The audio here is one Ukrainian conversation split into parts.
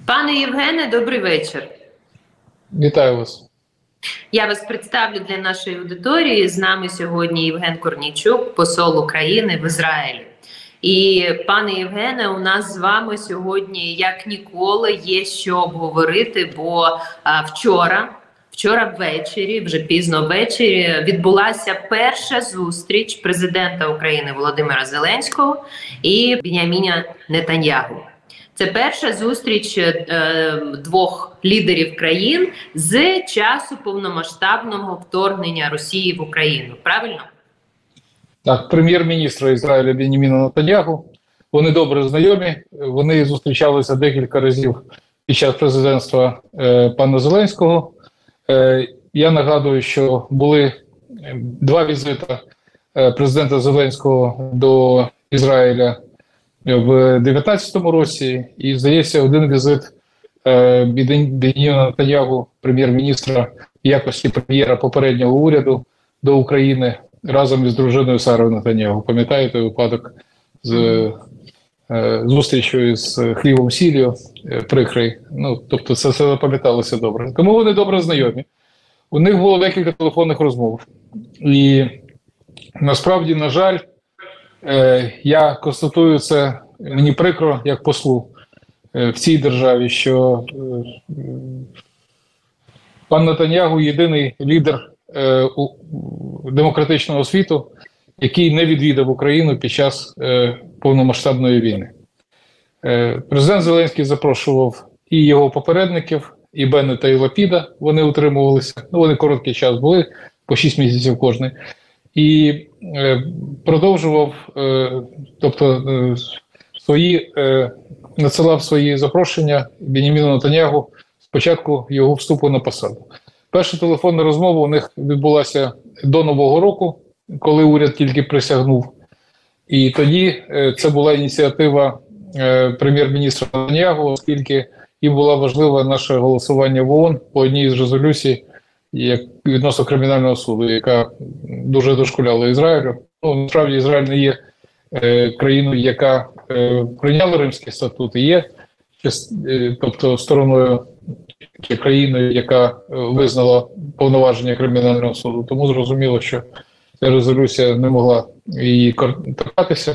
Пане Євгене, добрий вечір. Вітаю вас. Я вас представлю для нашої аудиторії. З нами сьогодні Євген Корнійчук, посол України в Ізраїлі. І, пане Євгене, у нас з вами сьогодні, як ніколи, є що обговорити, бо вчора ввечері, вже пізно ввечері, відбулася перша зустріч президента України Володимира Зеленського і Біньяміна Нетаньяху. Це перша зустріч двох лідерів країн з часу повномасштабного вторгнення Росії в Україну. Правильно? Так, прем'єр-міністра Ізраїля Біньяміна Нетаньяху. Вони добре знайомі, вони зустрічалися декілька разів під час президентства пана Зеленського. Я нагадую, що були два візити президента Зеленського до Ізраїля в 2019 році, і, здається, один візит Біньяміна Нетаньяху, прем'єр-міністра, в якості прем'єра попереднього уряду до України разом із дружиною Сарою Нетаньяху. Пам'ятаєте випадок з зустрічю з хлібом сіллю прикрий? Ну, тобто це все запам'яталося добре. Тому вони добре знайомі. У них було декілька телефонних розмов. І насправді, на жаль, я констатую це, мені прикро, як послу в цій державі, що пан Нетаньяху єдиний лідер демократичного світу, який не відвідав Україну під час повномасштабної війни. Президент Зеленський запрошував і його попередників, і Беннета, і Лапіда, вони утримувалися, вони короткий час були, по 6 місяців кожний, і продовжував, тобто надсилав свої запрошення Біньяміну Нетаньяху з початку його вступу на посаду. Перша телефонна розмова у них відбулася до Нового року, коли уряд тільки присягнув. І тоді це була ініціатива прем'єр-міністра Нетаньяху, оскільки їм було важливе наше голосування в ООН по одній з резолюцій відносно кримінального суду, яка дуже дошкуляла Ізраїлю. Ну, насправді, Ізраїль не є країною, яка прийняла Римський статут, і є, тобто, стороною чи країною, яка визнала повноваження кримінального суду. Тому зрозуміло, що ця резолюція не могла її торкатися.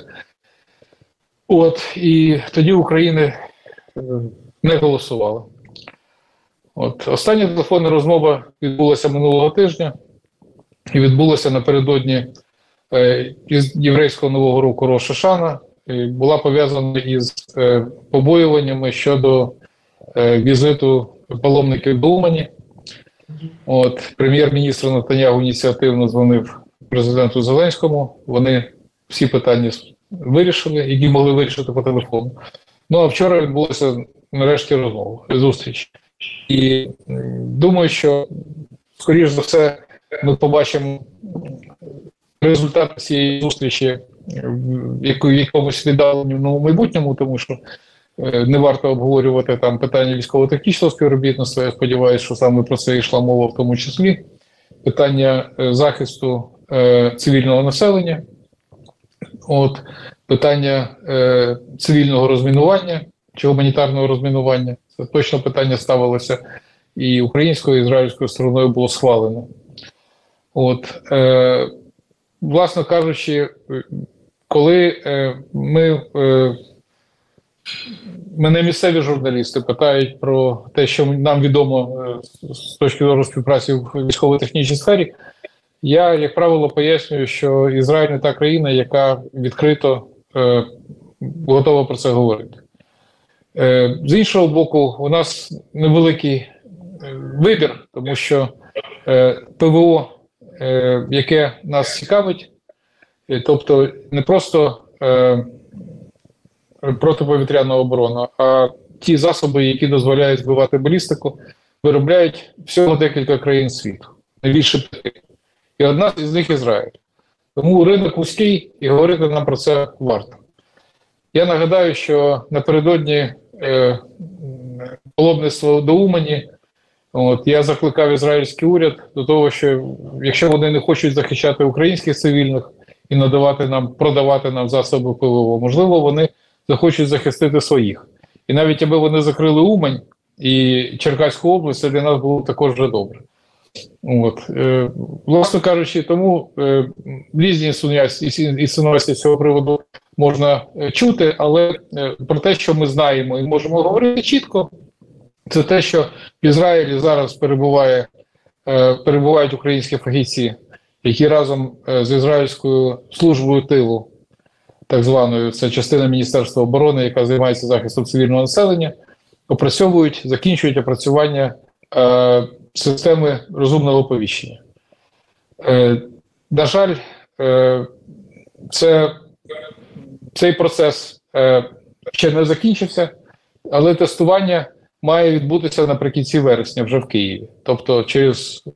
І тоді Україна не голосувала. Остання телефонна розмова відбулася минулого тижня і відбулася напередодні єврейського Нового року Рош ха-Шана. Була пов'язана із побоюваннями щодо візиту паломників до Умані. Прем'єр-міністр Нетаньяху ініціативно дзвонив президенту Зеленському. Вони всі питання вирішили, які могли вирішити по телефону. Ну а вчора відбулася нарешті зустріч. І думаю, що, скоріш за все, ми побачимо результат цієї зустрічі в якомусь віддаленому майбутньому, тому що не варто обговорювати там питання військово-технічного співробітництва. Я сподіваюся, що саме про це йшла мова в тому числі. Питання захисту цивільного населення, питання цивільного розмінування чи гуманітарного розмінування. Це точно питання ставилося і українською, і ізраїльською стороною було схвалено. Власне кажучи, коли мене місцеві журналісти питають про те, що нам відомо з точки зору співпраці в військово-технічній сфері, я, як правило, пояснюю, що Ізраїль не та країна, яка відкрито готова про це говорити. З іншого боку, у нас невеликий вибір, тому що ПВО, яке нас цікавить, тобто не просто протиповітряна оборона, а ті засоби, які дозволяють збивати балістику, виробляють всього декілька країн світу, не більше 5. І одна з них Ізраїль. Тому ринок вузький, і говорити нам про це варто. Я нагадаю, що напередодні паломництва до Умані я закликав ізраїльський уряд до того, що якщо вони не хочуть захищати українських цивільних і продавати нам засоби ПВО, можливо, вони захочуть захистити своїх. І навіть аби вони закрили Умань і Черкаську область, це для нас було також вже добре. От. Власне кажучи, тому різні інсинуації з цього приводу можна чути, але про те, що ми знаємо і можемо говорити чітко, це те, що в Ізраїлі зараз перебувають українські фахівці, які разом з ізраїльською службою тилу, так званою, це частина Міністерства оборони, яка займається захистом цивільного населення, закінчують опрацювання системи розумного оповіщення. На жаль, цей процес ще не закінчився, але тестування має відбутися наприкінці вересня вже в Києві, тобто через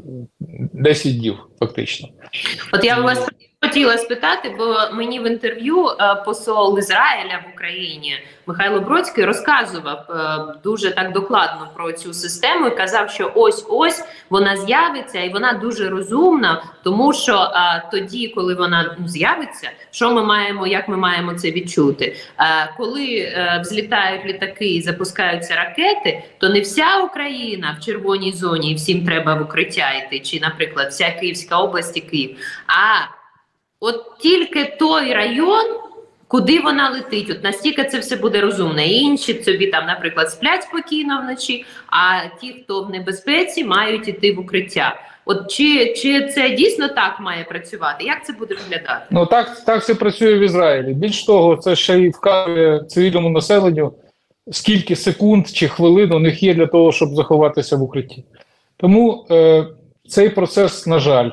10 днів фактично. От я у вас хотіла спитати, бо мені в інтерв'ю посол Ізраїля в Україні Михайло Бродський розказував дуже так докладно про цю систему і казав, що ось-ось вона з'явиться і вона дуже розумна, тому що тоді, коли вона з'явиться, що ми маємо, як ми маємо це відчути? Коли взлітають літаки і запускаються ракети, то не вся Україна в червоній зоні і всім треба в укриття йти, чи, наприклад, вся Київська область і Київ, а от тільки той район, куди вона летить, от настільки це все буде розумно. І інші собі там, наприклад, сплять спокійно вночі, а ті, хто в небезпеці, мають іти в укриття. От чи це дійсно так має працювати? Як це буде виглядати? Ну так це працює в Ізраїлі. Більш того, це ще й вказує цивільному населенню, скільки секунд чи хвилин у них є для того, щоб заховатися в укритті. Тому цей процес, на жаль,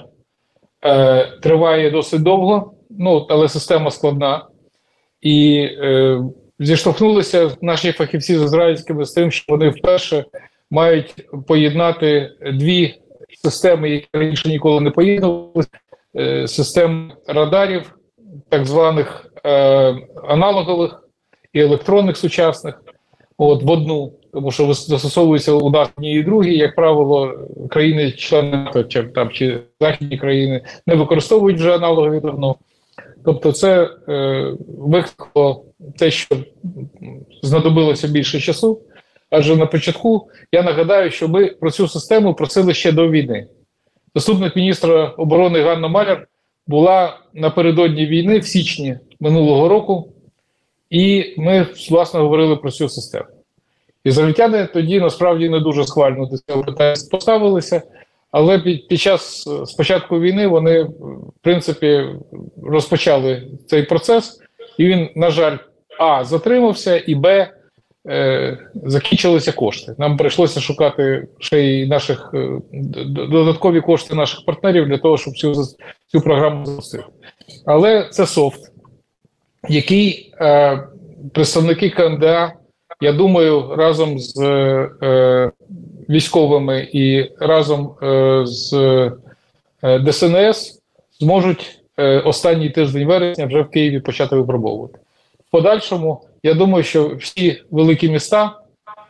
триває досить довго, але система складна. І зіштовхнулися наші фахівці з ізраїльськими з тим, що вони вперше мають поєднати дві системи, які раніше ніколи не поєднувалися, системи радарів, так званих аналогових і електронних сучасних, в одну. Тому що застосовуються у нас одні і другі, як правило, країни-члени НАТО чи західні країни не використовують вже аналогові давно. Тобто це викликало те, що знадобилося більше часу, адже на початку, я нагадаю, що ми про цю систему просили ще до війни. Заступник міністра оборони Ганна Маляр була напередодні війни в січні минулого року, і ми, власне, говорили про цю систему. Ізраїльтяни тоді, насправді, не дуже схвально до цього питання поставилися, але під час спочатку війни вони, в принципі, розпочали цей процес, і він, на жаль, затримався, і закінчилися кошти. Нам прийшлося шукати ще й додаткові кошти наших партнерів для того, щоб цю програму запустити. Але це софт, який представники КНДА, я думаю, разом з військовими і разом з ДСНС зможуть останній тиждень вересня вже в Києві почати випробовувати. В подальшому, я думаю, що всі великі міста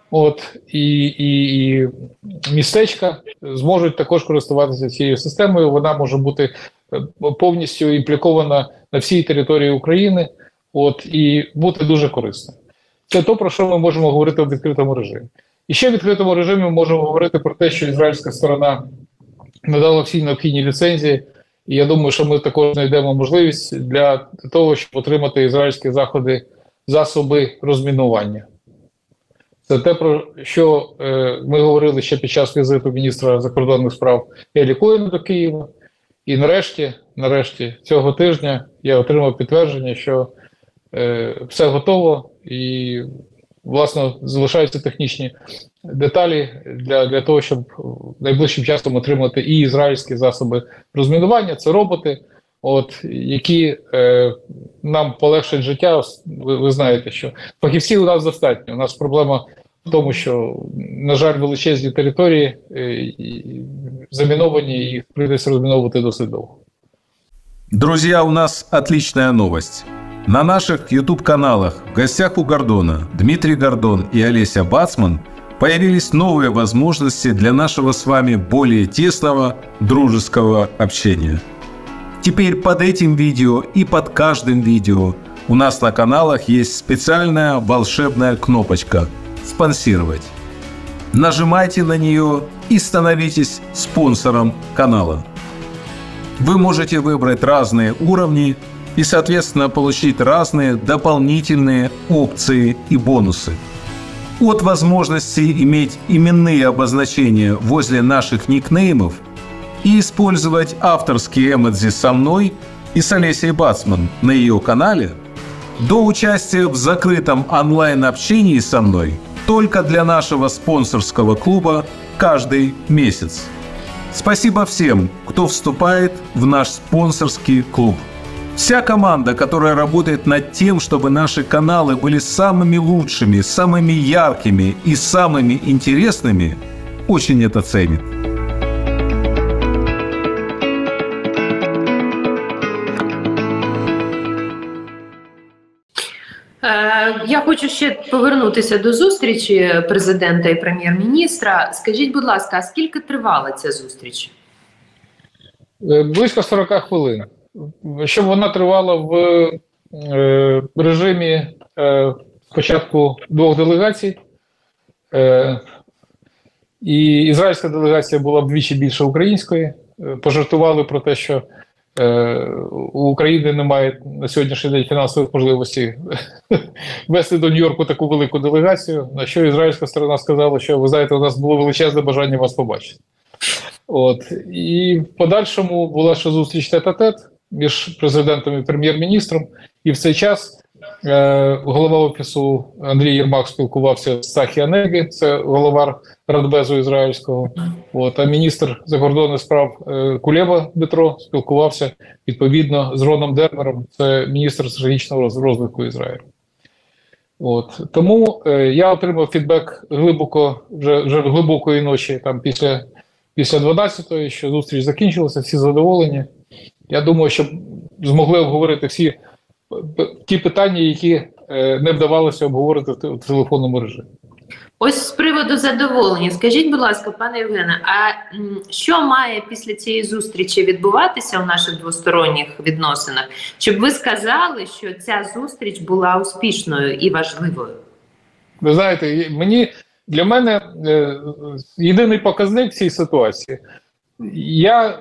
і містечка зможуть також користуватися цією системою. Вона може бути повністю імплікована на всій території України і бути дуже корисною. Це те, про що ми можемо говорити в відкритому режимі. І ще в відкритому режимі ми можемо говорити про те, що ізраїльська сторона надала всі необхідні ліцензії, і я думаю, що ми також знайдемо можливість для того, щоб отримати ізраїльські засоби розмінування. Це те, про що ми говорили ще під час візиту міністра закордонних справ Елі Коена до Києва. І нарешті цього тижня я отримав підтвердження, що все готово і, власне, залишаються технічні деталі для того, щоб найближчим часом отримати і ізраїльські засоби розмінування. Це роботи, які нам полегшать життя. Ви знаєте, що фахівців у нас достатньо. У нас проблема в тому, що, на жаль, величезні території заміновані, і їх прийдеться розміновувати досить довго. Друзья, у нас отличная новость. На наших YouTube-каналах «В гостях у Гордона» Дмитрий Гордон и Олеся Бацман появились новые возможности для нашего с вами более тесного дружеского общения. Теперь под этим видео и под каждым видео У нас на каналах есть специальная волшебная кнопочка «Спонсировать». Нажимайте на нее и становитесь спонсором канала. Вы можете выбрать разные уровни и, соответственно, получить разные дополнительные опции и бонусы. От возможности иметь именные обозначения возле наших никнеймов и использовать авторские эмодзи со мной и с Олесей Бацман на ее канале, до участия в закрытом онлайн-общении со мной только для нашего спонсорского клуба каждый месяц. Спасибо всем, кто вступает в наш спонсорский клуб. Вся команда, которая работает над тем, чтобы наши каналы были самыми лучшими, самыми яркими и самыми интересными, очень это ценит. Я хочу ще повернутися до зустрічі президента і прем'єр-міністра. Скажіть, будь ласка, а скільки тривала ця зустріч? Близько 40 хвилин. Щоб вона тривала в режимі спочатку двох делегацій, і ізраїльська делегація була вдвічі більше української. Пожартували про те, що у України немає на сьогоднішній день фінансових можливостей вести до Нью-Йорку таку велику делегацію, на що ізраїльська сторона сказала, що, ви знаєте, у нас було величезне бажання вас побачити. І в подальшому була ще зустріч тет-а-тет між президентом і прем'єр-міністром, і в цей час голова офісу Андрій Єрмак спілкувався з Цахі Анеги, це голова Радбезу ізраїльського, а міністр закордонних справ Кулеба Дмитро спілкувався відповідно з Роном Дермером, це міністр стратегічного розвитку Ізраїлю. Тому я отримав фідбек вже глибокої ночі, там після 12-ї, що зустріч закінчилася, всі задоволені. Я думаю, що змогли обговорити всі ті питання, які не вдавалося обговорити в телефонному режимі. Ось з приводу задоволення. Скажіть, будь ласка, пане Євгене, а що має після цієї зустрічі відбуватися в наших двосторонніх відносинах, щоб ви сказали, що ця зустріч була успішною і важливою? Ви знаєте, для мене єдиний показник в цій ситуації. Я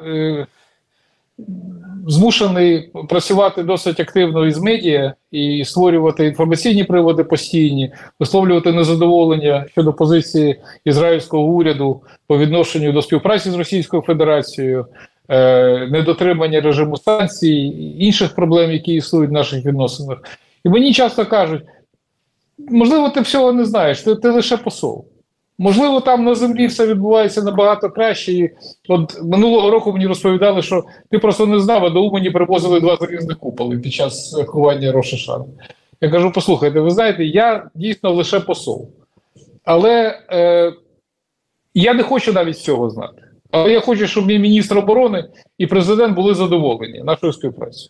змушений працювати досить активно із медіа і створювати інформаційні приводи постійні, висловлювати незадоволення щодо позиції ізраїльського уряду по відношенню до співпраці з Російською Федерацією, недотримання режиму санкцій, інших проблем, які існують в наших відносинах. І мені часто кажуть, можливо, ти всього не знаєш, ти лише посол. Можливо, там на землі все відбувається набагато краще. І минулого року мені розповідали, що ти просто не знав, а до Умані привозили 2 залізних куполи під час святкування Рош ха-Шана. Я кажу, послухайте, ви знаєте, я дійсно лише посол. Але я не хочу навіть цього знати. Але я хочу, щоб мій міністр оборони і президент були задоволені нашою співпрацею.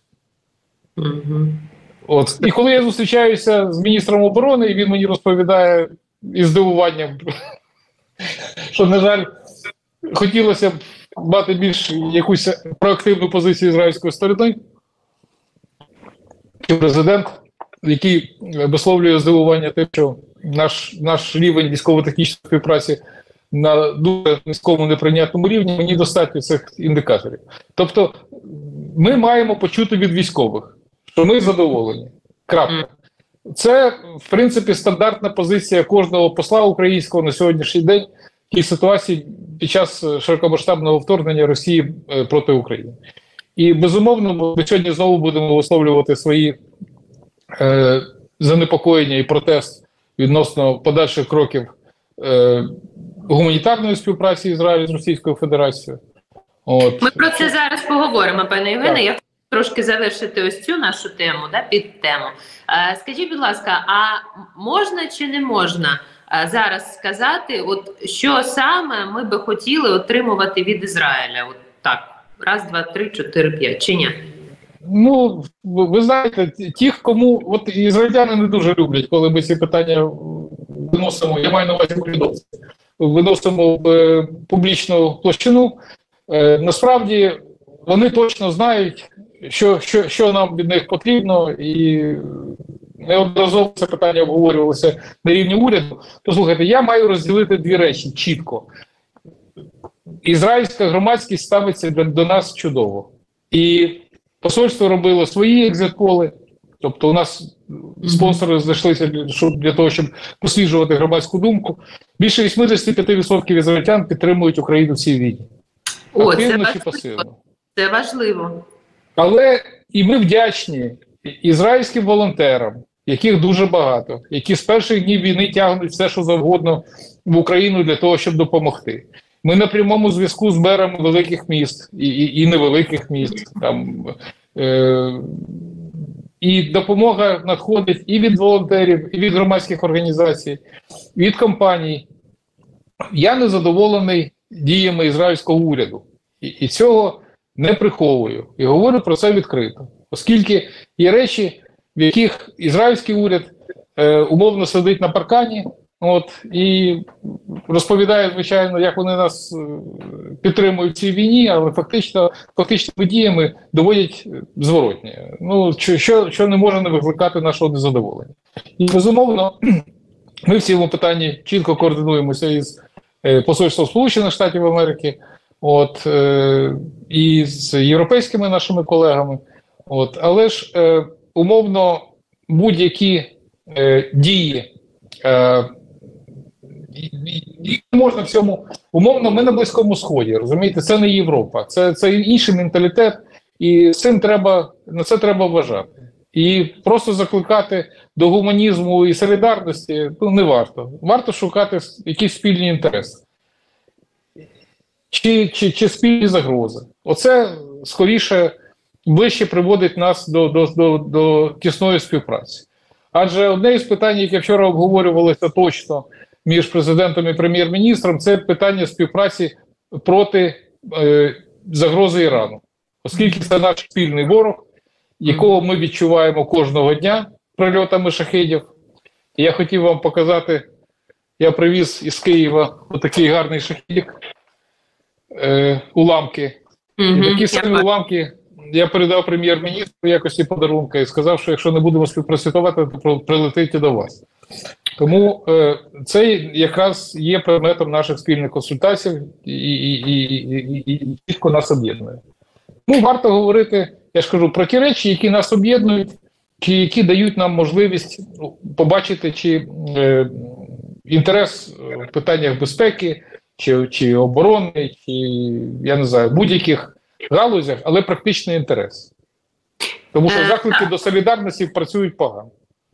І коли я зустрічаюся з міністром оборони, і він мені розповідає із здивуванням, що, на жаль, хотілося б мати більш якусь проактивну позицію ізраїльської сторони, президент, який висловлює здивування тим, що наш рівень військово-технічної співпраці на дуже низькому неприйнятному рівні, мені достатньо цих індикаторів. Тобто ми маємо почути від військових, що ми задоволені. Крапка. Це, в принципі, стандартна позиція кожного посла українського на сьогоднішній день в тій ситуації під час широкомасштабного вторгнення Росії проти України. І, безумовно, ми сьогодні знову будемо висловлювати свої занепокоєння і протест відносно подальших кроків гуманітарної співпраці Ізраїлю з Російською Федерацією. Ми про це зараз поговоримо, пане Євгене. Я хочу трошки завершити ось цю нашу тему, підтему. Скажіть, будь ласка, а можна чи не можна зараз сказати, що саме ми би хотіли отримувати від Ізраїля? Так, 1, 2, 3, 4, 5, чи ні? Ну, ви знаєте, тих, кому ізраїльтяни не дуже люблять, коли ми ці питання виносимо, я маю на увазі урядовці, виносимо в публічну площину. Насправді, вони точно знають, що нам від них потрібно, і неодноразово це питання обговорювалося на рівні уряду. Послухайте, я маю розділити дві речі чітко. Ізраїльська громадськість ставиться до нас чудово. І посольство робило свої екзит-поли, тобто у нас спонсори знайшлися для того, щоб досліджувати громадську думку. Більше 85% ізраїльтян підтримують Україну в цій війні. Активно чи пасивно. Це важливо. Але і ми вдячні ізраїльським волонтерам, яких дуже багато, які з перших днів війни тягнуть все, що завгодно в Україну для того, щоб допомогти. Ми на прямому зв'язку з мерами великих міст і невеликих міст. І допомога надходить і від волонтерів, і від громадських організацій, і від компаній. Я не задоволений діями ізраїльського уряду. І цього не приховую. І говорю про це відкрито. Оскільки є речі, в яких ізраїльський уряд умовно сидить на паркані, і розповідає, звичайно, як вони нас підтримують в цій війні, але фактичними діями доводять зворотнє. Що не може не викликати нашого незадоволення. І, безумовно, ми в цьому питанні чітко координуємося із Посольством Сполучених Штатів Америки, і з європейськими нашими колегами. Але ж, умовно, будь-які дії, можна в цьому, умовно, ми на Близькому Сході, розумієте, це не Європа, це інший менталітет, і на це треба вважати. І просто закликати до гуманізму і солідарності не варто. Варто шукати якісь спільні інтереси. Чи спільні загрози. Оце, скоріше, ближче приводить нас до тісної співпраці. Адже одне із питань, яке вчора обговорювалося точно між президентом і прем'єр-міністром, це питання співпраці проти загрози Ірану. Оскільки це наш спільний ворог, якого ми відчуваємо кожного дня прильотами шахедів. І я хотів вам показати, я привіз із Києва отакий гарний шахедик, уламки. І такі самі уламки я передав прем'єр-міністру в якості подарунка і сказав, що якщо не будемо співпрацювати, то прилетить і до вас. Тому це якраз є предметом наших спільних консультацій і чітко нас об'єднує. Варто говорити, я ж кажу, про ті речі, які нас об'єднують, чи які дають нам можливість побачити, чи інтерес в питаннях безпеки, чи оборони, чи, я не знаю, будь-яких галузях, але практичний інтерес. Тому що заклики до солідарності працюють погано.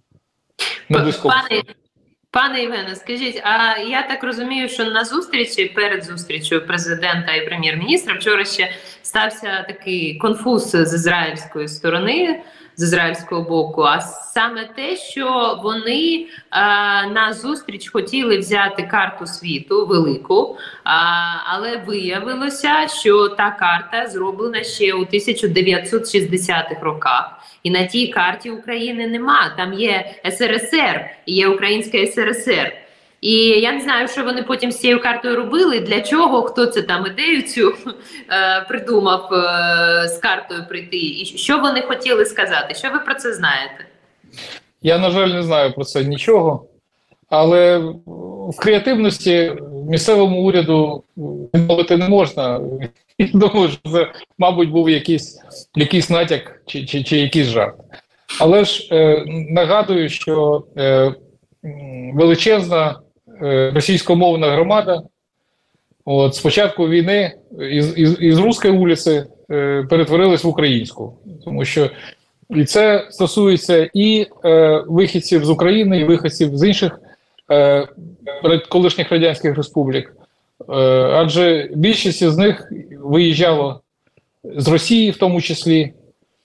Пане Євгене, скажіть, а я так розумію, що на зустрічі, перед зустрічю президента і прем'єр-міністра вчора ще стався такий конфуз з ізраїльської сторони, з ізраїльського боку, а саме те, що вони на зустріч хотіли взяти карту світу велику, але виявилося, що та карта зроблена ще у 1960-х роках. І на тій карті України нема, там є СРСР, і є Українська СРСР. І я не знаю, що вони потім з цією картою робили, для чого, хто це там ідею цю придумав з картою прийти, і що вони хотіли сказати, що ви про це знаєте? Я, на жаль, не знаю про це нічого, але в креативності місцевому уряду відмовити не можна. Я думаю, що це, мабуть, був якийсь натяк чи якийсь жарт. Але ж нагадую, що величезна російськомовна громада з початку війни із руської вулиці перетворилась в українську. Тому що і це стосується і вихідців з України, і вихідців з інших колишніх радянських республік. Адже більшість з них виїжджало з Росії, в тому числі,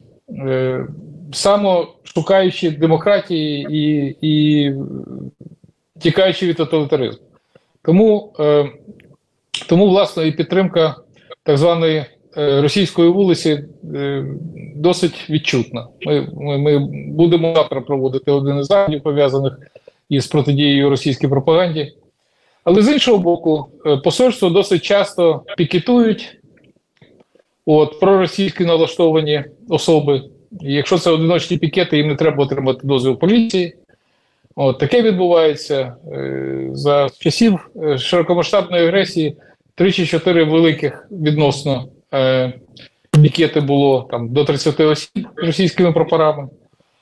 само шукаючи демократії і тікаючи від тоталітаризму. Тому, власне, і підтримка так званої російської вулиці досить відчутна. Ми будемо завтра проводити один із заходів, пов'язаних із протидією російській пропаганді. Але з іншого боку, посольство досить часто пікетують проросійські налаштовані особи. І якщо це одиночні пікети, їм не треба отримати дозвіл поліції. Таке відбувається. За часів широкомасштабної агресії 3 чи 4 великих відносно пікети було там до 30 осіб російськими прапорами.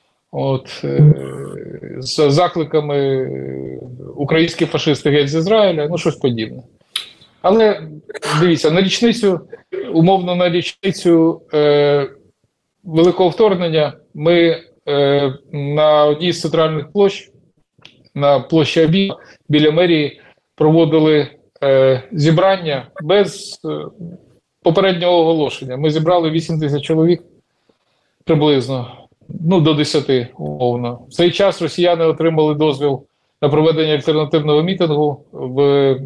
З закликами українські фашисти геть з Ізраїля, щось подібне. Але дивіться, умовно на річницю Великого вторгнення ми на одній з центральних площ, на площі Абіла, біля мерії, проводили зібрання без попереднього оголошення. Ми зібрали 8 тисяч чоловік приблизно, до 10 умовно. В цей час росіяни отримали дозвіл на проведення альтернативного мітингу в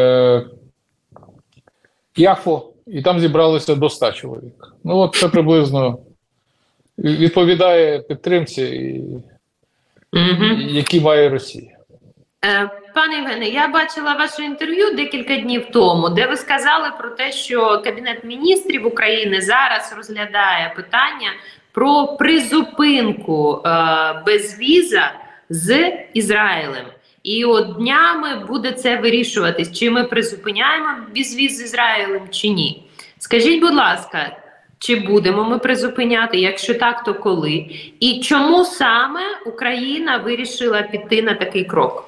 Яфо, і там зібралося до 100 чоловік. Це приблизно відповідає підтримці, які має Росія. Пане Євгене, я бачила ваше інтерв'ю декілька днів тому, де ви сказали про те, що Кабінет міністрів України зараз розглядає питання про призупинку безвіза з Ізраїлем. І днями буде це вирішуватись, чи ми призупиняємо безвіз з Ізраїлем, чи ні. Скажіть, будь ласка, чи будемо ми призупиняти? Якщо так, то коли? І чому саме Україна вирішила піти на такий крок?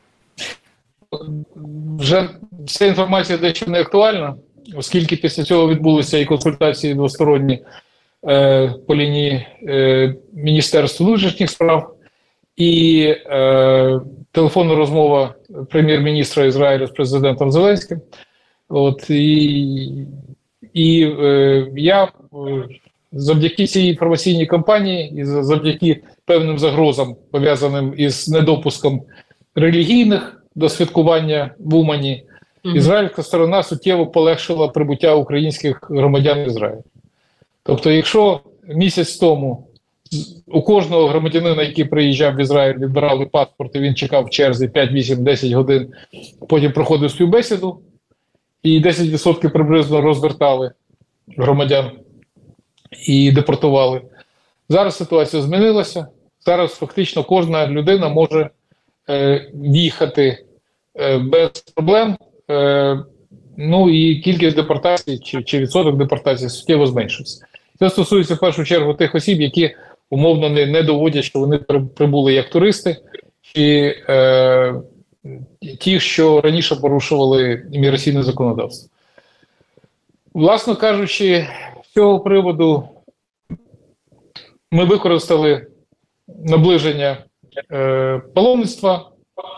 Вже ця інформація дещо не актуальна, оскільки після цього відбулися і консультації двосторонні по лінії Міністерства внутрішніх справ, і телефонна розмова прем'єр-міністра Ізраїлю з президентом Зеленським. Я завдяки цій інформаційній кампанії і завдяки певним загрозам, пов'язаним із недопуском релігійних до святкування в Умані, ізраїльська сторона суттєво полегшила прибуття українських громадян Ізраїлю. Тобто, якщо місяць тому у кожного громадянина, який приїжджав в Ізраїль, відбирали паспорт, і він чекав в черзі 5, 8, 10 годин, потім проходив співбесіду, і 10% приблизно розвертали громадян і депортували. Зараз ситуація змінилася. Зараз фактично кожна людина може в'їхати без проблем, і кількість депортацій чи відсоток депортацій суттєво зменшився. Це стосується в першу чергу тих осіб, які умовно не доводять, що вони прибули як туристи, чи ті, що раніше порушували імміграційне законодавство. Власно кажучи, з цього приводу ми використали наближення паломництва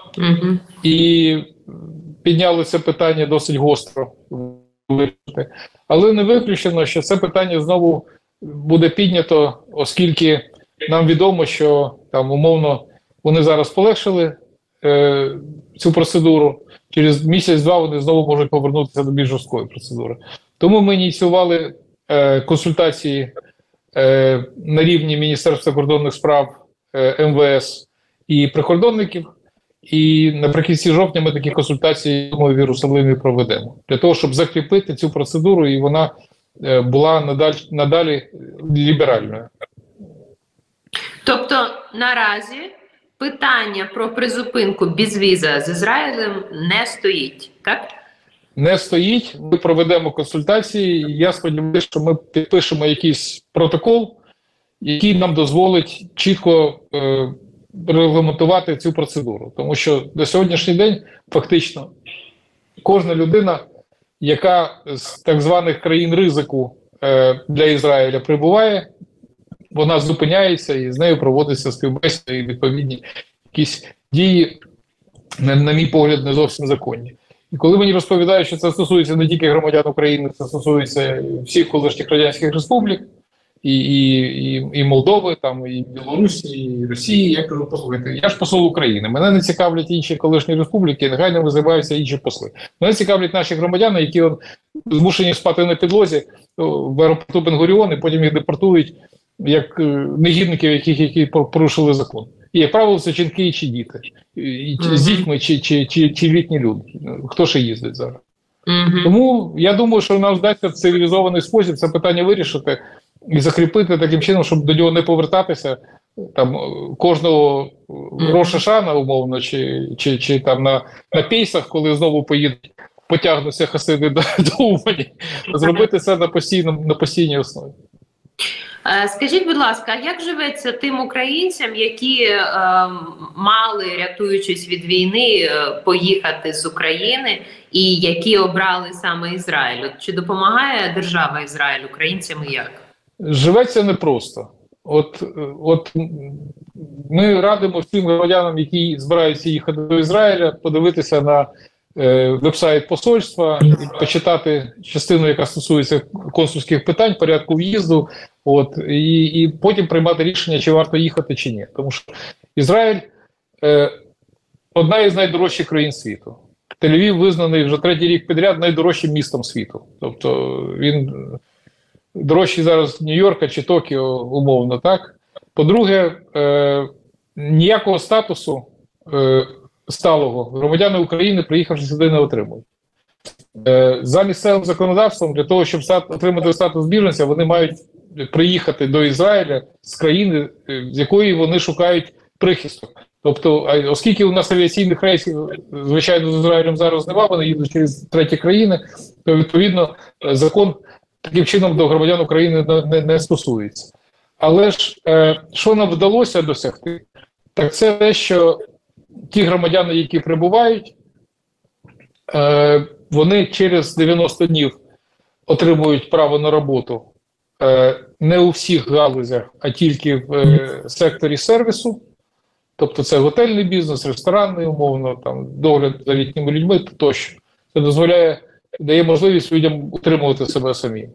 і підняли це питання досить гостро. Але не виключено, що це питання знову буде піднято, оскільки нам відомо, що там умовно вони зараз полегшили цю процедуру, через місяць-два вони знову можуть повернутися до більш жорсткої процедури. Тому ми ініціювали консультації на рівні Міністерства закордонних справ, МВС і прикордонників, і наприкінці жовтня ми такі консультації, думаю, в Єрусалимі проведемо. Для того, щоб закріпити цю процедуру, і вона була надалі ліберальною. Тобто наразі питання про призупинку безвіза з Ізраїлем не стоїть, так? Не стоїть. Ми проведемо консультації. Я сподіваюся, що ми підпишемо якийсь протокол, який нам дозволить чітко регламентувати цю процедуру. Тому що на сьогоднішній день фактично кожна людина, яка з так званих країн ризику для Ізраїля прибуває, вона зупиняється і з нею проводиться співбесіда і відповідні якісь дії, на мій погляд, не зовсім законні. І коли мені розповідають, що це стосується не тільки громадян України, це стосується всіх колишніх радянських республік, і Молдови, там, і Білорусі, і Росії, я кажу, послухайте, я ж посол України, мене не цікавлять інші колишні республіки, нехай не визиваються інші посли. Мене цікавлять наші громадяни, які змушені спати на підлозі в аеропорту Бен-Гуріон, і потім їх депортують як негідників, які порушили закон. І, як правило, це жінки чи діти. З дітьми чи літні люди. Хто ще їздить зараз? Тому я думаю, що нам вдасться в цивілізований спосіб це питання вирішити і закріпити таким чином, щоб до нього не повертатися там кожного Рош-ха-Шана, умовно, чи там на пейсах, коли знову поїдуть, потягнуться хасиди до Умані, зробити це на постійній основі. Скажіть, будь ласка, як живеться тим українцям, які мали, рятуючись від війни, поїхати з України і які обрали саме Ізраїль? Чи допомагає держава Ізраїль українцям і як? Живеться непросто. От ми радимо всім громадянам, які збираються їхати до Ізраїля, подивитися на веб-сайт посольства, почитати частину, яка стосується консульських питань, порядку в'їзду, і потім приймати рішення, чи варто їхати, чи ні. Тому що Ізраїль одна із найдорожчих країн світу. Тель-Авів визнаний вже 3-й рік підряд найдорожчим містом світу. Тобто він дорожчий зараз Нью-Йорка чи Токіо, умовно, так? По-друге, ніякого статусу сталого громадяни України, приїхавши сюди, не отримують. За місцевим законодавством, для того, щоб отримати статус біженця, вони мають приїхати до Ізраїля з країни, з якої вони шукають прихисток. Тобто, оскільки у нас авіаційних рейсів, звичайно, з Ізраїлем зараз немає, вони їдуть через треті країни, то, відповідно, закон таким чином до громадян України не стосується. Але ж, що нам вдалося досягти, так це те, що ті громадяни, які прибувають, вони через 90 днів отримують право на роботу не у всіх галузях, а тільки в секторі сервісу. Тобто це готельний бізнес, ресторанний, умовно, там, догляд за літніми людьми тощо. Це дає можливість людям утримувати себе самі.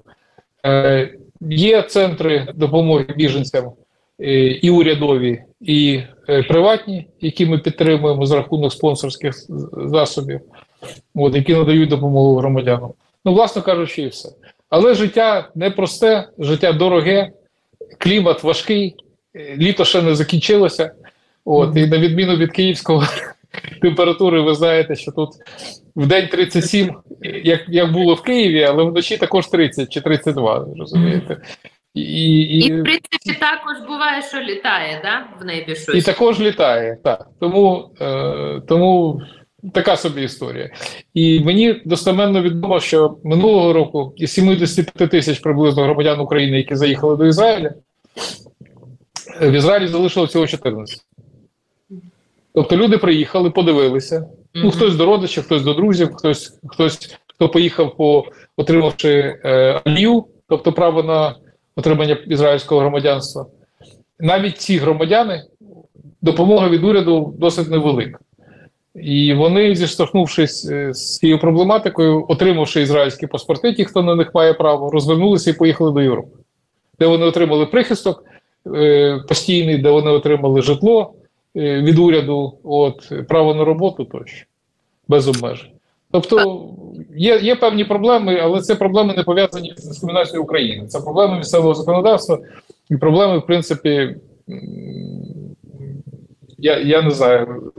Є центри допомоги біженцям і урядові, і приватні, які ми підтримуємо за рахунок спонсорських засобів, які надають допомогу громадянам. Ну, власне кажучи, і все. Але життя непросте, життя дороге, клімат важкий, літо ще не закінчилося. І на відміну від київського температури, ви знаєте, що тут в день 37, як було в Києві, але вночі також 30 чи 32, розумієте. І в принципі також буває, що літає, да? В небі щось. І також літає, так. Тому така собі історія. І мені достеменно відомо, що минулого року із 75 тисяч приблизно громадян України, які заїхали до Ізраїля, в Ізраїлі залишило всього 14. Тобто люди приїхали, подивилися. Ну, хтось до родичів, хтось до друзів, хто поїхав, отримавши алію, тобто право на отримання ізраїльського громадянства. Навіть ці громадяни, допомога від уряду досить невелика. І вони, зіштовхнувшись з цією проблематикою, отримавши ізраїльські паспорти, ті, хто на них має право, розвернулися і поїхали до Європи, де вони отримали прихисток постійний, де вони отримали житло від уряду, право на роботу тощо, без обмежень. Тобто є певні проблеми, але це проблеми не пов'язані з дискримінацією України. Це проблеми місцевого законодавства і проблеми, в принципі, я не знаю,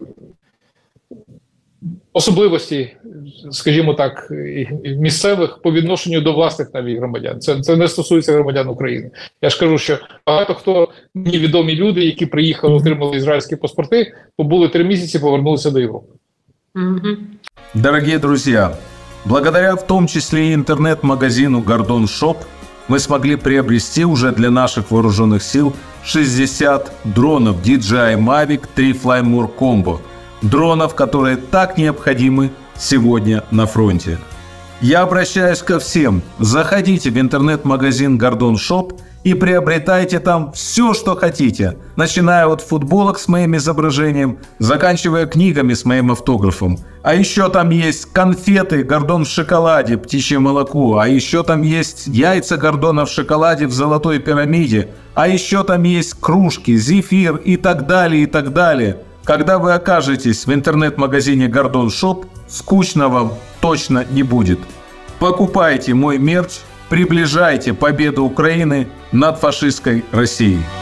особливості, скажімо так, місцевих по відношенню до власних навіть громадян. Це не стосується громадян України. Я ж кажу, що багато хто, мені відомі люди, які приїхали, отримали ізраїльські паспорти, побули 3 місяці, повернулися до Європи. Дорогие друзья, благодаря в том числе и интернет-магазину Гордон Shop мы смогли приобрести уже для наших вооруженных сил 60 дронов DJI Mavic 3 Fly More Combo. Дронов, которые так необходимы сегодня на фронте. Я обращаюсь ко всем. Заходите в интернет-магазин Гордон Shop и приобретайте там все, что хотите. Начиная от футболок с моим изображением, заканчивая книгами с моим автографом. А еще там есть конфеты Гордон в шоколаде, птичье молоко. А еще там есть яйца Гордона в шоколаде в золотой пирамиде. А еще там есть кружки, зефир и так далее, и так далее. Когда вы окажетесь в интернет-магазине Гордон Shop, скучно вам точно не будет. Покупайте мой мерч, приближайте победу Украины над фашистской Россией.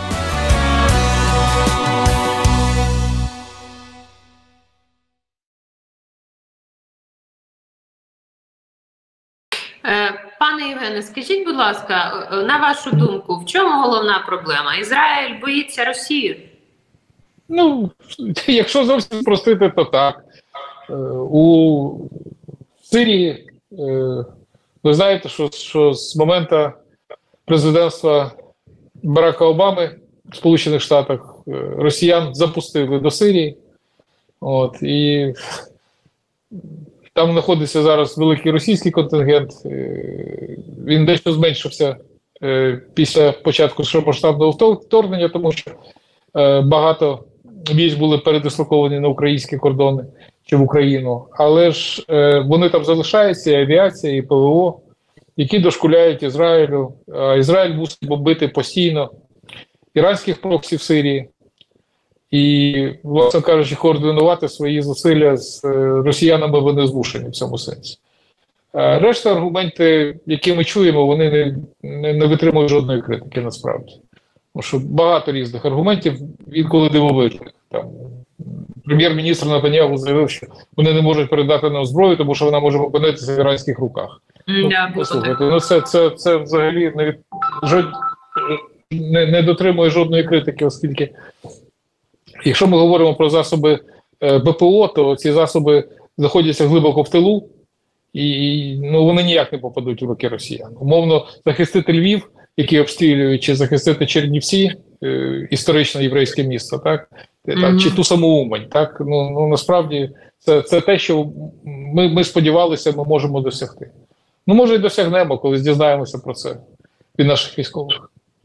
Пане Євгене, скажіть, будь ласка, на вашу думку, в чому головна проблема? Ізраїль боїться Росію? Ну, якщо зовсім спростити, то так. У Сирії, ви знаєте, що з моменту президентства Барака Обами в Сполучених Штатах росіян запустили до Сирії. І там знаходиться зараз великий російський контингент. Він дещо зменшився після початку широкомасштабного вторгнення, тому що багато військ були передислоковані на українські кордони чи в Україну. Але ж вони там залишаються, і авіація, і ПВО, які дошкуляють Ізраїлю. Ізраїль мусить бомбити постійно іранських проксі в Сирії. І, власне кажучи, координувати свої зусилля з росіянами вони змушені в цьому сенсі. Решта аргументи, які ми чуємо, вони не витримують жодної критики насправді. Тому що багато різних аргументів, інколи дивовижних. Прем'єр-міністр Нетаньяху заявив, що вони не можуть передати нам зброю, тому що вона може опинитися в іранських руках. Послухайте, це взагалі не дотримує жодної критики, оскільки якщо ми говоримо про засоби ППО, то ці засоби знаходяться глибоко в тилу, і вони ніяк не попадуть в руки росіян. Умовно, захистити Львів, який обстрілюють, чи захистити Чернівці, історичне єврейське місто, так? Чи ту саму Умань. Так? Насправді, це те, що ми сподівалися, ми можемо досягти. Може і досягнемо, коли дізнаємося про це від наших військових.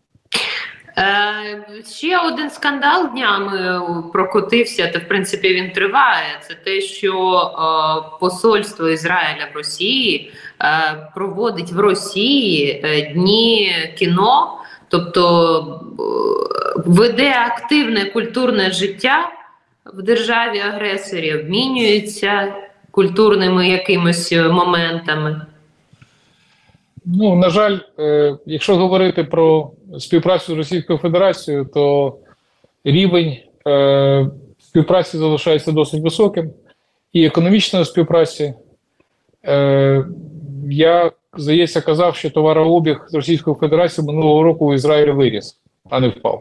Ще один скандал днями прокотився, та в принципі він триває. Це те, що посольство Ізраїля в Росії проводить в Росії дні кіно, тобто веде активне культурне життя в державі-агресорі, обмінюється культурними якимось моментами. На жаль, якщо говорити про співпрацю з Російською Федерацією, то рівень співпраці залишається досить високим. І економічної співпраці, я, здається, казав, що товарообіг з Російською Федерацією минулого року в Ізраїлі виріс, а не впав.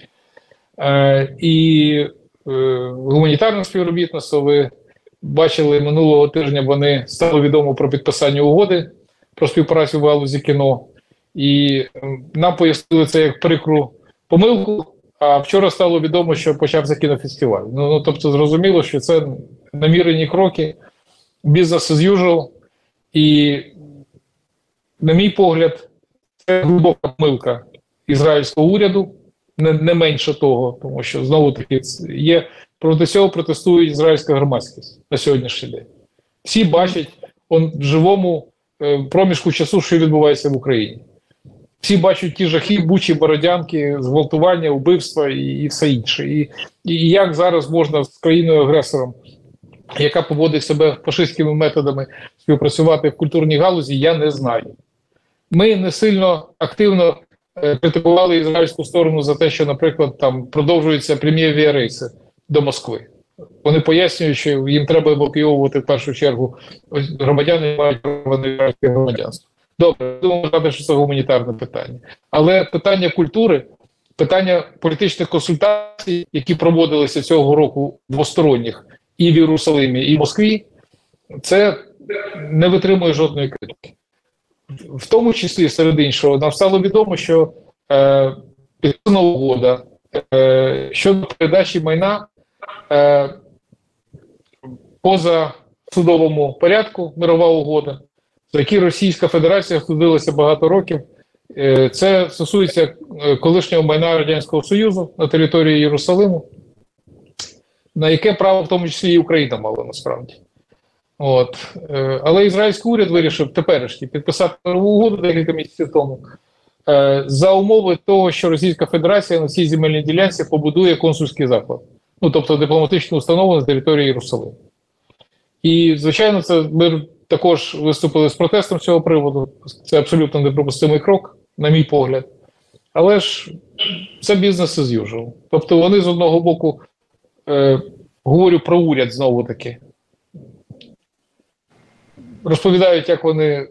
І гуманітарне співробітництво, ви бачили, минулого тижня вони стало відомо про підписання угоди про співпрацю в галузі кіно. І нам пояснили це як прикру помилку, а вчора стало відомо, що почався кінофестиваль. Тобто зрозуміло, що це намірені кроки, business as usual. І, на мій погляд, це глибока помилка ізраїльського уряду, не менше того, тому що, знову-таки, проти цього протестує ізраїльська громадськість на сьогоднішній день. Всі бачать в живому проміжку часу, що відбувається в Україні. Всі бачать ті жахи, Бучі, Бородянки, зґвалтування, вбивства і все інше. І як зараз можна з країною-агресором, яка поводить себе фашистськими методами, співпрацювати в культурній галузі, я не знаю. Ми не сильно активно критикували ізраїльську сторону за те, що, наприклад, там продовжуються прямі авіарейси до Москви. Вони пояснюють, що їм треба евакуйовувати в першу чергу громадяни, які мають право на ізраїльське громадянство. Добре, думаю, вважати, що це гуманітарне питання. Але питання культури, питання політичних консультацій, які проводилися цього року двосторонніх і в Єрусалимі, і в Москві, це не витримує жодної критики. В тому числі, серед іншого, нам стало відомо, що підписана угода щодо передачі майна поза судовому порядку, мирова угода, за які Російська Федерація судилася багато років. Це стосується колишнього майна Радянського Союзу на території Єрусалиму, на яке право в тому числі і Україна мала насправді. Але ізраїльський уряд вирішив теперішній підписати мирову угоду декілька місяців тому за умови того, що Російська Федерація на цій земельній ділянці побудує консульський заклад. Тобто дипломатичну установу на території Єрусалиму. І, звичайно, ми також виступили з протестом з цього приводу. Це абсолютно неприпустимий крок, на мій погляд. Але ж це бізнес as usual. Тобто вони з одного боку, говорю про уряд знову-таки, розповідають, як вони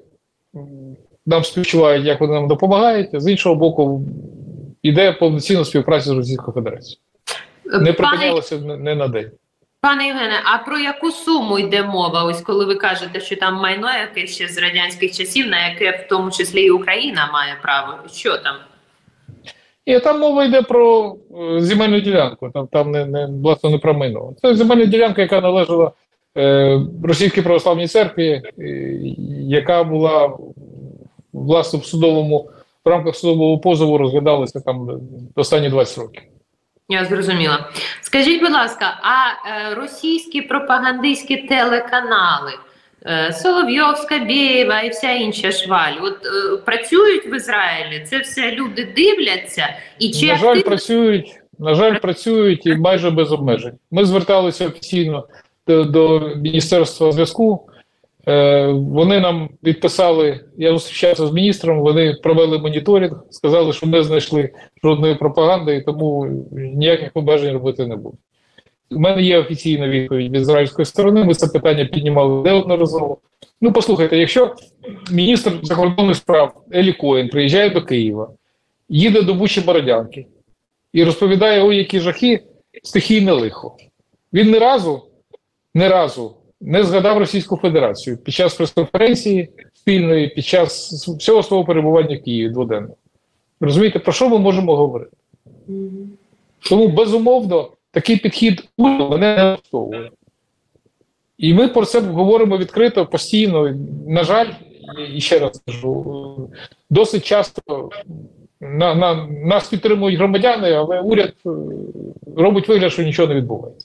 нам співчувають, як вони нам допомагають, а з іншого боку, йде повноцінна співпраця з Російською Федерацією. Не припинялося не на день. Пане Євгене, а про яку суму йде мова? Ось коли ви кажете, що там майно яке ще з радянських часів, на яке в тому числі і Україна має право. Що там? І там мова йде про земельну ділянку, там власне не про майно. Це земельна ділянка, яка належала Російській православній церкві, яка була власне в рамках судового позову розглядалася там останні 20 років. Я зрозуміла. Скажіть, будь ласка, а російські пропагандистські телеканали Соловйов, Скабєєва і вся інша шваль, працюють в Ізраїлі? Це все люди дивляться? І чи на жаль, працюють і майже без обмежень. Ми зверталися офіційно до Міністерства зв'язку. Вони нам відписали, я зустрічався з міністром, вони провели моніторинг, сказали, що не знайшли жодної пропаганди, і тому ніяких обмежень робити не будуть. У мене є офіційна відповідь від ізраїльської сторони, ми це питання піднімали неодноразово. Ну, послухайте, якщо міністр закордонних справ Елі Коен приїжджає до Києва, їде до Бучі-Бородянки і розповідає, ой, які жахи, стихійне лихо. Він ні разу не згадав Російську Федерацію під час прес-конференції спільної, під час всього свого перебування в Києві дводенного. Розумієте, про що ми можемо говорити? Тому, безумовно, такий підхід мене не влаштовує. І ми про це говоримо відкрито, постійно. На жаль, і ще раз кажу, досить часто нас підтримують громадяни, але уряд робить вигляд, що нічого не відбувається.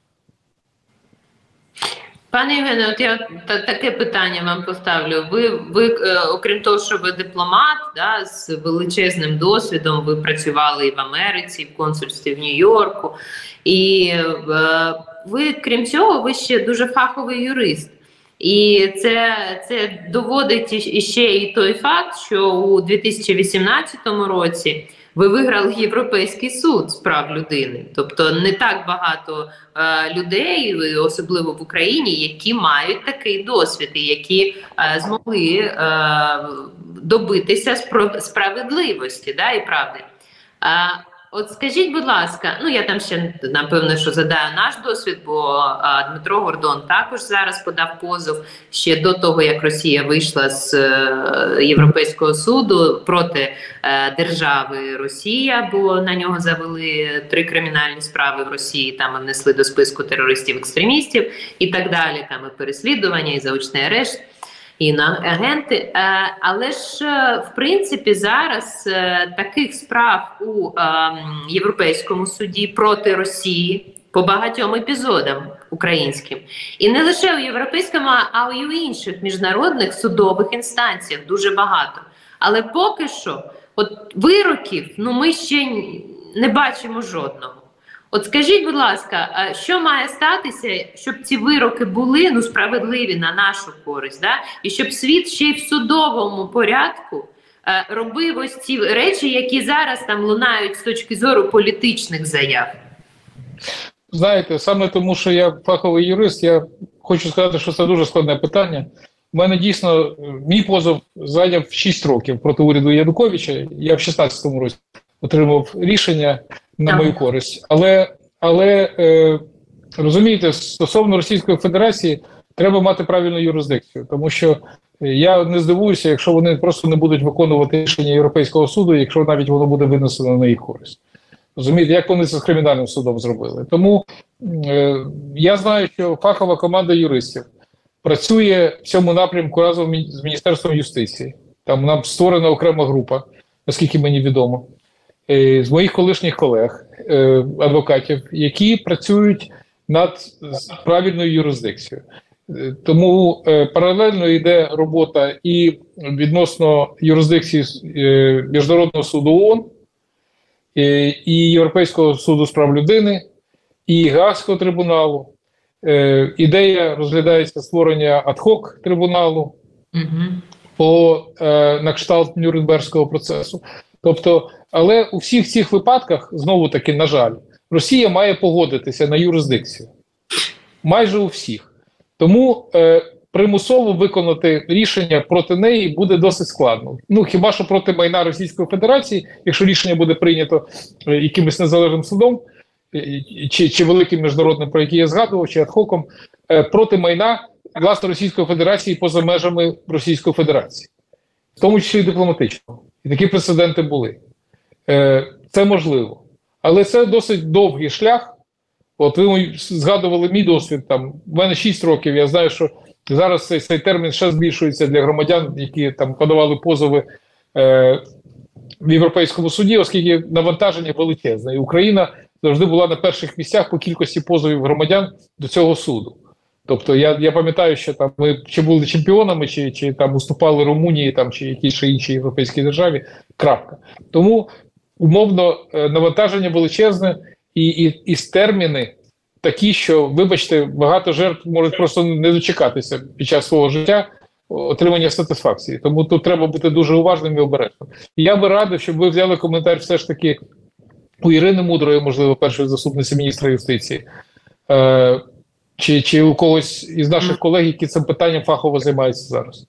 Пане Євгене, от я таке питання вам поставлю. Ви окрім того, що ви дипломат, да, з величезним досвідом, ви працювали і в Америці, і в консульстві в Нью-Йорку. І ви, крім цього, ви ще дуже фаховий юрист. І це доводить іще і той факт, що у 2018 році ви виграли Європейський суд з прав людини. Тобто не так багато людей, особливо в Україні, які мають такий досвід і які змогли добитися справедливості, да, і правди. От скажіть, будь ласка, ну я там ще, напевно, що задаю наш досвід, бо Дмитро Гордон також зараз подав позов ще до того, як Росія вийшла з Європейського суду проти держави Росія, бо на нього завели 3 кримінальні справи в Росії, там внесли до списку терористів-екстремістів і так далі, там і переслідування, і заочний арешт. І на агенти, але ж в принципі зараз таких справ у Європейському суді проти Росії по багатьом епізодам українським, і не лише у європейському, а й у інших міжнародних судових інстанціях дуже багато. Але поки що, от вироків, ну ми ще не бачимо жодного. От скажіть, будь ласка, що має статися, щоб ці вироки були справедливі на нашу користь, да? І щоб світ ще й в судовому порядку робив ось ці речі, які зараз там лунають з точки зору політичних заяв? Знаєте, саме тому, що я фаховий юрист, я хочу сказати, що це дуже складне питання. У мене дійсно, мій позов зайняв 6 років проти уряду Януковича. Я в 16-му році отримав рішення на мою користь. Але розумієте, стосовно Російської Федерації треба мати правильну юрисдикцію, тому що я не здивуюся, якщо вони просто не будуть виконувати рішення Європейського суду, якщо навіть воно буде винесено на їх користь. Розумієте, як вони це з кримінальним судом зробили. Тому я знаю, що фахова команда юристів працює в цьому напрямку разом з Міністерством юстиції. Там нам створена окрема група, наскільки мені відомо, з моїх колишніх колег, адвокатів, які працюють над правильною юрисдикцією. Тому паралельно йде робота і відносно юрисдикції Міжнародного суду ООН, і Європейського суду з прав людини, і Гаазького трибуналу. Ідея розглядається створення ад-хок трибуналу на кшталт Нюрнберзького процесу. Тобто, але у всіх цих випадках, знову-таки, на жаль, Росія має погодитися на юрисдикцію. Майже у всіх. Тому примусово виконати рішення проти неї буде досить складно. Ну, хіба що проти майна Російської Федерації, якщо рішення буде прийнято якимось незалежним судом, чи великим міжнародним, про який я згадував, чи адхоком, проти майна, власне, Російської Федерації поза межами Російської Федерації. В тому числі і дипломатично. І такі прецеденти були. Це можливо. Але це досить довгий шлях. От ви згадували мій досвід, там, в мене 6 років, я знаю, що зараз цей термін ще збільшується для громадян, які там подавали позови в Європейському суді, оскільки навантаження величезне. І Україна завжди була на перших місцях по кількості позовів громадян до цього суду. Тобто я пам'ятаю, що там ми чи були чемпіонами, чи там уступали Румунії, там, чи якійсь ще іншій європейській державі, крапка. Тому, умовно, навантаження величезне і терміни такі, що, вибачте, багато жертв можуть просто не дочекатися під час свого життя отримання сатисфакції. Тому тут треба бути дуже уважним і обережним. І я би радив, щоб ви взяли коментар все ж таки у Ірини Мудрої, можливо, першої заступниці міністра юстиції, чи у когось із наших колег, які цим питанням фахово займаються зараз.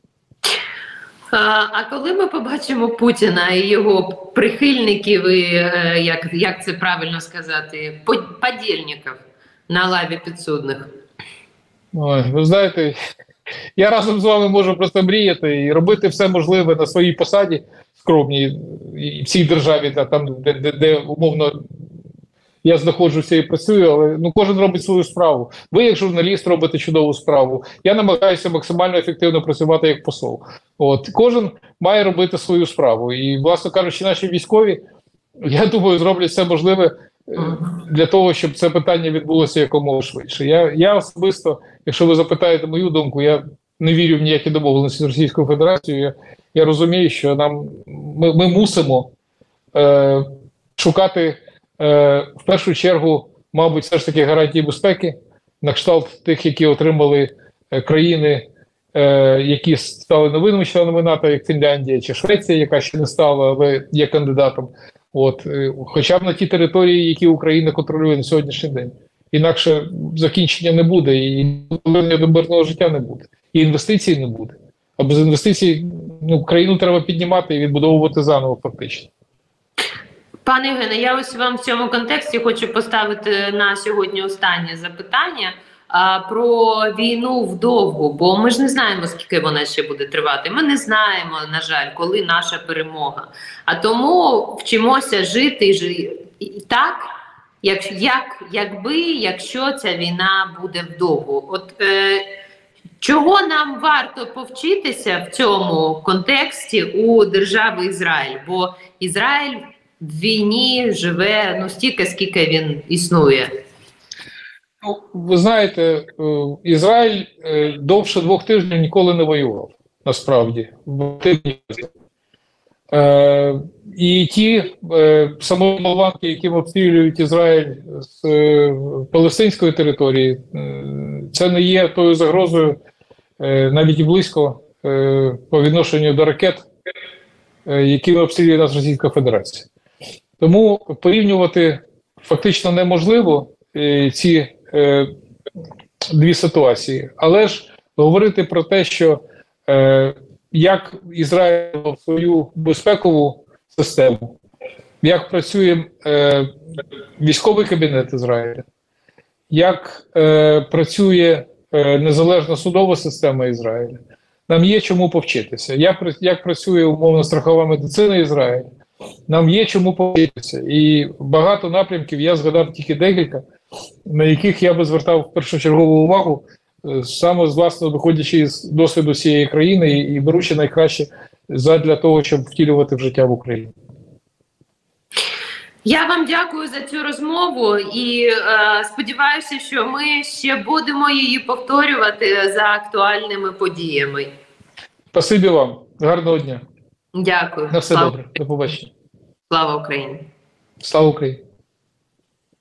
А коли ми побачимо Путіна і його прихильників, і, як це правильно сказати, подільників на лаві підсудних? Ой, ви знаєте, я разом з вами можу просто мріяти і робити все можливе на своїй посаді скромній і в цій державі, там, де умовно я знаходжуся і працюю, але кожен робить свою справу. Ви, як журналіст, робите чудову справу. Я намагаюся максимально ефективно працювати як посол. От. Кожен має робити свою справу. І, власне кажучи, наші військові, я думаю, зроблять все можливе для того, щоб це питання відбулося якомога швидше. Я особисто, якщо ви запитаєте мою думку, я не вірю в ніякі домовленості з Російською Федерацією. Я розумію, що ми мусимо шукати в першу чергу, мабуть, все ж таки гарантії безпеки, на кшталт тих, які отримали країни, які стали новими членами НАТО, як Фінляндія чи Швеція, яка ще не стала, але є кандидатом. От, хоча б на ті території, які Україна контролює на сьогоднішній день. Інакше закінчення не буде, і повернення до мирного життя не буде, і інвестицій не буде. А без інвестицій країну треба піднімати і відбудовувати заново фактично. Пане Євгене, я ось вам в цьому контексті хочу поставити на сьогодні останнє запитання про війну вдовгу, бо ми ж не знаємо, скільки вона ще буде тривати. Ми не знаємо, на жаль, коли наша перемога. А тому вчимося жити так, якщо ця війна буде вдовгу. От чого нам варто повчитися в цьому контексті у держави Ізраїль? Бо Ізраїль в війні живе стільки, скільки він існує. Ви знаєте, Ізраїль довше 2 тижнів ніколи не воював, насправді. І ті самоволанки, які обстрілюють Ізраїль з палестинської території, це не є тою загрозою, навіть і близько, по відношенню до ракет, якими обстрілює нас Російська Федерація. Тому порівнювати фактично неможливо ці дві ситуації. Але ж говорити про те, що як Ізраїль в свою безпекову систему, як працює військовий кабінет Ізраїля, як працює незалежна судова система Ізраїля, нам є чому повчитися. Як працює умовно страхова медицина Ізраїля, нам є чому повчитися. І багато напрямків, я згадав тільки декілька, на яких я би звертав першочергову увагу, саме власне виходячи з досвіду цієї країни і беручи найкраще задля того, щоб втілювати в життя в Україні. Я вам дякую за цю розмову і сподіваюся, що ми ще будемо її повторювати за актуальними подіями. Спасибі вам. Гарного дня. Дякую. На все добре. До побачення. Слава Україні. Слава Україні.